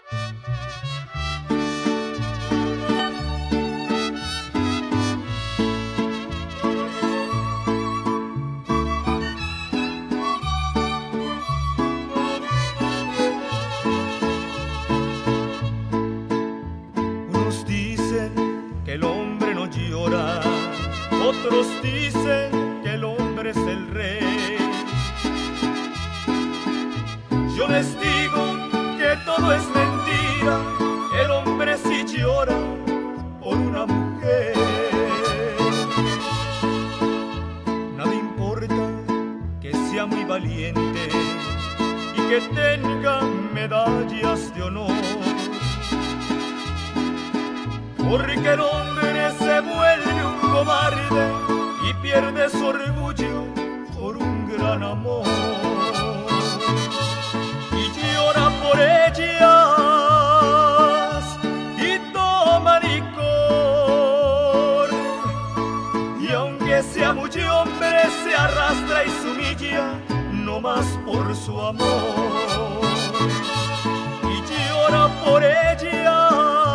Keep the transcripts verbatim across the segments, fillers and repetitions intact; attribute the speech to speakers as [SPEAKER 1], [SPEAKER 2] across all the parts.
[SPEAKER 1] Otros dicen que el hombre es el rey. Yo les digo que todo es mentira. El hombre sí llora por una mujer. Nada importa que sea muy valiente y que tenga medallas de honor, porque el hombre se vuelve un cobarde y pierde su orgullo por un gran amor. Y llora por ellas y toma licor. Y aunque sea muy hombre, se arrastra y se humilla, no más por su amor. Y llora por ellas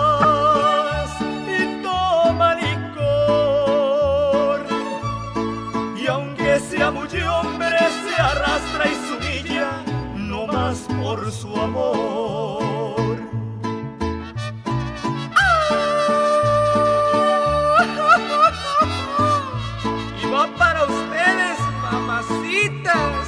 [SPEAKER 1] muy hombre, se arrastra y se humilla, no más por su amor.
[SPEAKER 2] Y va para ustedes, mamacitas.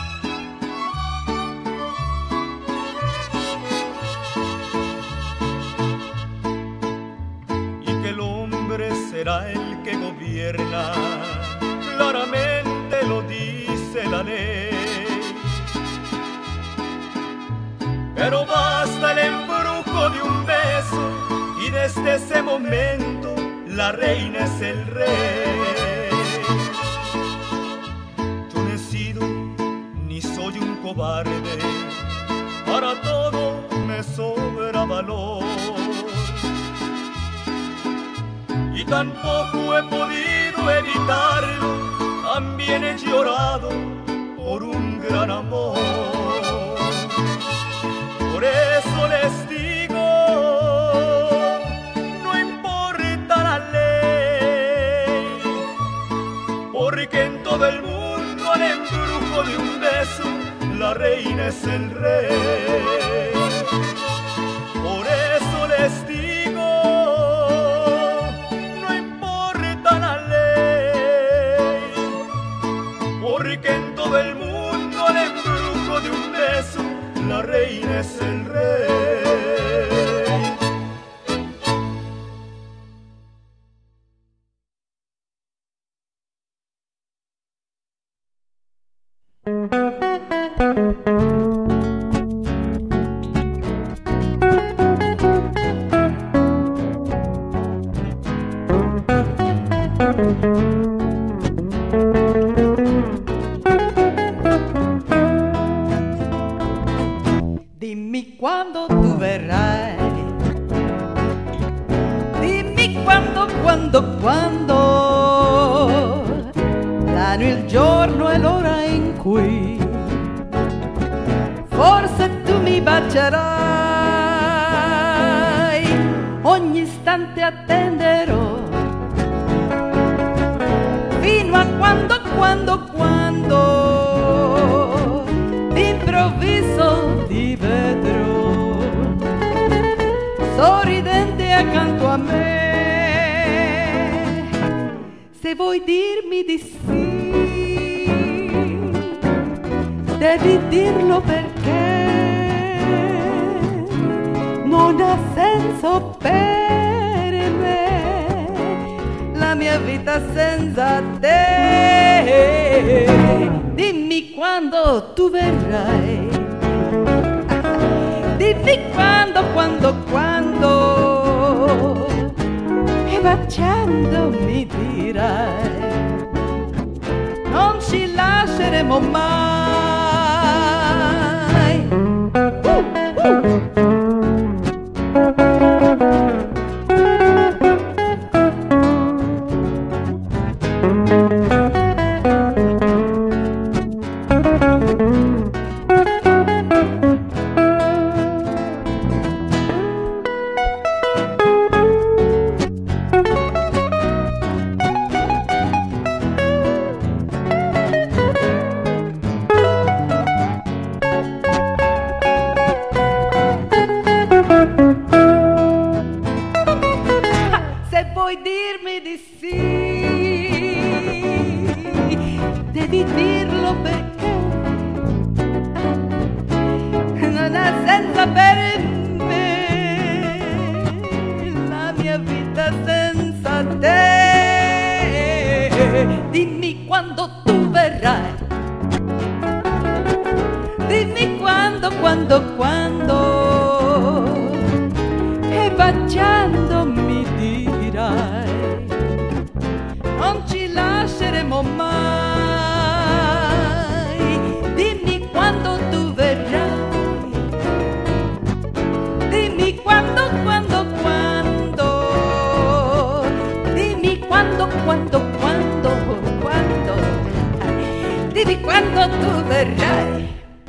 [SPEAKER 1] Y que el hombre será el que gobierna, claramente lo dice la ley. Pero basta el embrujo de un beso y desde ese momento la reina es el rey. Yo no he sido ni soy un cobarde, para todo me sobra valor. Y tampoco he podido evitarlo, también he llorado por un gran amor. Por eso les digo, no importa la ley, porque en todo el mundo al embrujo de un beso la reina es el rey. Por eso les digo, no importa la ley, porque en todo el mundo al embrujo de un beso la reina es el rey.
[SPEAKER 3] Dimmi quando tu verrai, dimmi quando, quando, quando, l'anno, il giorno e l'ora in cui forse tu mi bacerai. Ogni istante attenderò, fino a quando, quando, quando d'improvviso ti vedrò sorridente accanto a me. Se vuoi dirmi di sì, devi dirlo perché non ha senso per me la mia vita senza te. Dimmi quando tu verrai, dimmi quando, quando, quando, e baciando mi dirai, non ci lasceremo mai. Uh, uh. Dime cuándo tú verás. Dime cuándo, cuándo, cuándo e baciando mi dirai non ci lasceremo mai. Dimmi quando tu verrai. Dimmi quando, quando, quando. Dimmi quando, quando, quando, quando. Dimmi quando tu verrai.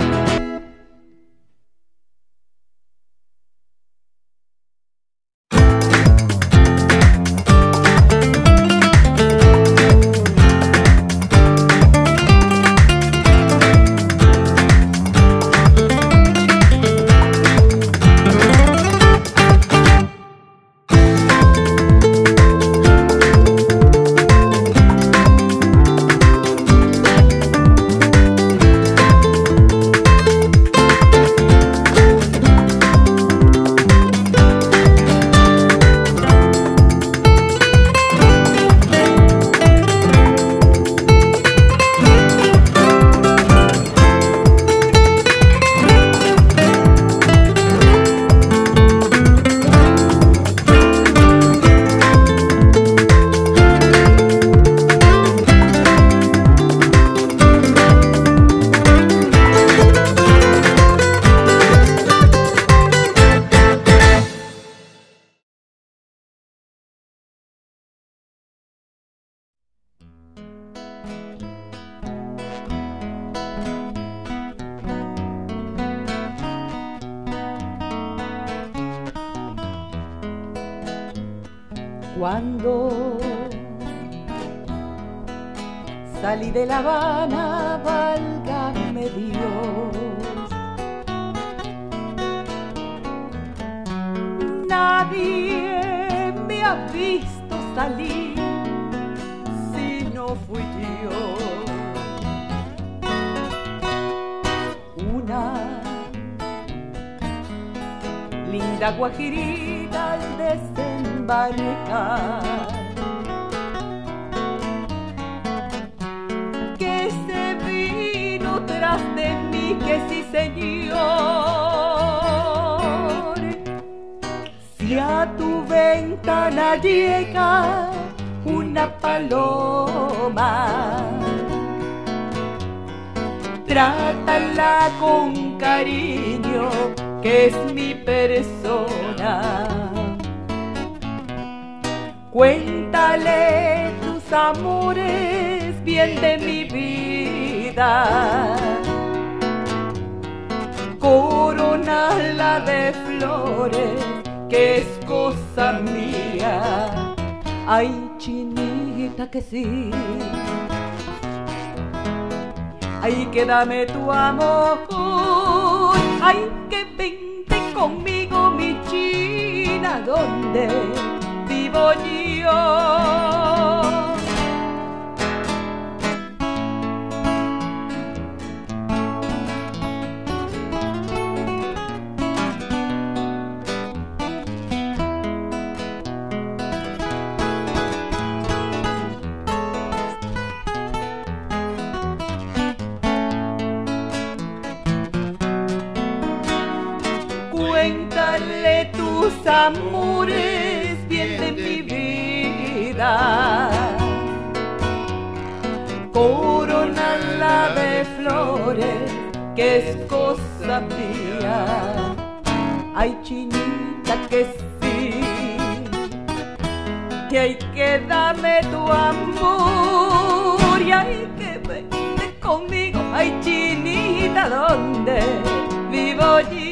[SPEAKER 4] Cuando salí de La Habana, válgame Dios, nadie me ha visto salir si no fui yo. Una linda guajirita al desembarcar, que se vino tras de mí, que sí señor. Si a tu ventana llega una paloma, trátala con cariño, que es mi persona. Cuéntale tus amores, bien de mi vida, coronala de flores, que es cosa mía. Ay, chinita, que sí. Ay, que dame tu amor. Ay, que vente conmigo, mi china, donde vivo yo. Cuéntale tus amores, bien de mi vida, coronala de flores, que es cosa mía. Ay, chinita, que sí, y hay que dame tu amor, y hay que vente conmigo. Ay, chinita, donde vivo yo.